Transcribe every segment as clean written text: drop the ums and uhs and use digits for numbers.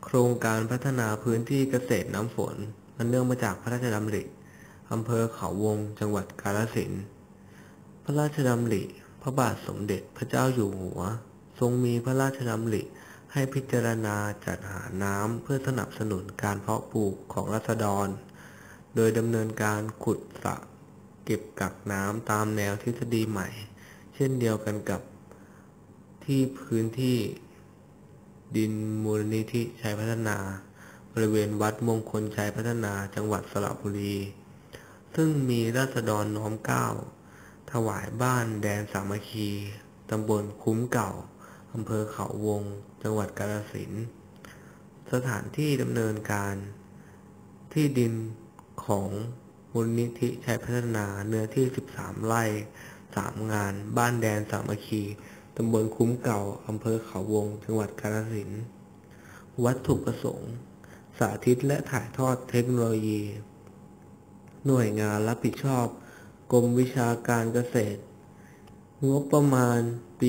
โครงการพัฒนาพื้นที่เกษตรน้ำฝนอันเนื่องมาจากพระราชดำริอำเภอเขาวงจังหวัดกาฬสินธุ์พระราชดำริพระบาทสมเด็จพระเจ้าอยู่หัวทรงมีพระราชดำริให้พิจารณาจัดหาน้ำเพื่อสนับสนุนการเพาะปลูกของราษฎรโดยดำเนินการขุดสระเก็บกักน้ำตามแนวทฤษฎีใหม่เช่นเดียวกันกับที่พื้นที่ดินมูลนิธิชัยพัฒนาบริเวณวัดมงคลชัยพัฒนาจังหวัดสระบุรีซึ่งมีราษฎรน้อมเกล้าถวายบ้านแดนสามัคคีตำบลคุ้มเก่าอำเภอเขาวงจังหวัดกาฬสินธุ์สถานที่ดำเนินการที่ดินของมูลนิธิชัยพัฒนาเนื้อที่13ไร่3งานบ้านแดนสามัคคีตำบลคุ้มเก่าอำเภอเขาวงจังหวัดกาฬสินธุ์วัตถุประสงค์สาธิตและถ่ายทอดเทคโนโลยีหน่วยงานรับผิดชอบกรมวิชาการเกษตรงบประมาณปี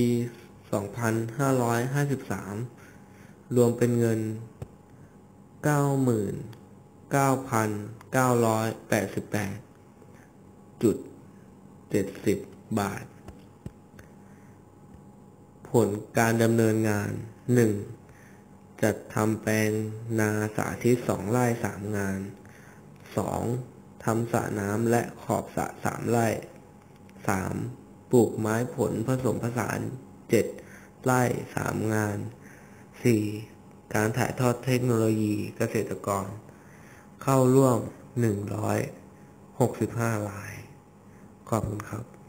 2553 รวมเป็นเงิน 99,988.70 บาทผลการดำเนินงาน 1. จัดทำแปลงนาสาธิต2ไร่3งาน 2. ทำสระน้ำและขอบสระ3ไร่ 3. ปลูกไม้ผลผสมผสาน7ไร่3งาน 4. การถ่ายทอดเทคโนโลยีเกษตรกรเข้าร่วม165รายขอบคุณครับ